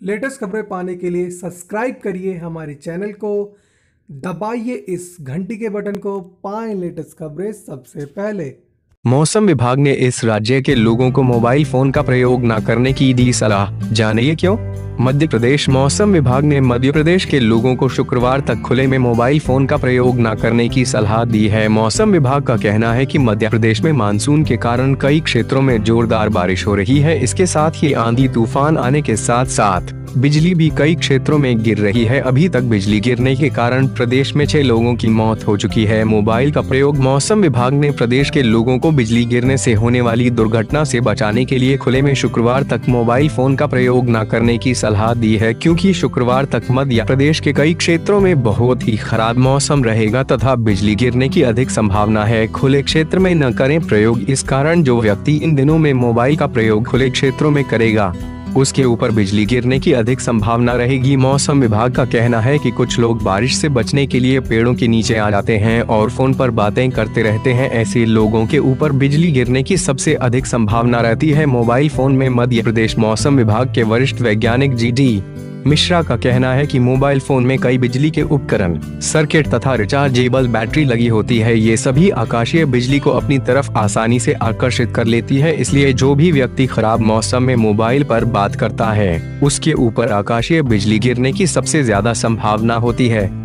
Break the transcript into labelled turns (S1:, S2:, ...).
S1: Latest खबरें पाने के लिए सब्सक्राइब करिए हमारे चैनल को, दबाइए इस घंटी के बटन को, पाएं लेटेस्ट खबरें सबसे पहले।
S2: मौसम विभाग ने इस राज्य के लोगों को मोबाइल फोन का प्रयोग न करने की दी सलाह, जानिए क्यों। मध्य प्रदेश मौसम विभाग ने मध्य प्रदेश के लोगों को शुक्रवार तक खुले में मोबाइल फोन का प्रयोग न करने की सलाह दी है। मौसम विभाग का कहना है कि मध्य प्रदेश में मानसून के कारण कई क्षेत्रों में जोरदार बारिश हो रही है। इसके साथ ही आंधी तूफान आने के साथ साथ बिजली भी कई क्षेत्रों में गिर रही है। अभी तक बिजली गिरने के कारण प्रदेश में 6 लोगों की मौत हो चुकी है। मोबाइल का प्रयोग मौसम विभाग ने प्रदेश के लोगों को बिजली गिरने से होने वाली दुर्घटना से बचाने के लिए खुले में शुक्रवार तक मोबाइल फोन का प्रयोग न करने की सलाह दी है, क्योंकि शुक्रवार तक मध्य प्रदेश के कई क्षेत्रों में बहुत ही खराब मौसम रहेगा तथा बिजली गिरने की अधिक संभावना है। खुले क्षेत्र में न करें प्रयोग। इस कारण जो व्यक्ति इन दिनों में मोबाइल का प्रयोग खुले क्षेत्रों में करेगा उसके ऊपर बिजली गिरने की अधिक संभावना रहेगी। मौसम विभाग का कहना है कि कुछ लोग बारिश से बचने के लिए पेड़ों के नीचे आ जाते हैं और फोन पर बातें करते रहते हैं। ऐसे लोगों के ऊपर बिजली गिरने की सबसे अधिक संभावना रहती है। मोबाइल फोन में मध्य प्रदेश मौसम विभाग के वरिष्ठ वैज्ञानिक GD मिश्रा का कहना है कि मोबाइल फोन में कई बिजली के उपकरण, सर्किट तथा रिचार्जेबल बैटरी लगी होती है। ये सभी आकाशीय बिजली को अपनी तरफ आसानी से आकर्षित कर लेती है। इसलिए जो भी व्यक्ति खराब मौसम में मोबाइल पर बात करता है उसके ऊपर आकाशीय बिजली गिरने की सबसे ज्यादा संभावना होती है।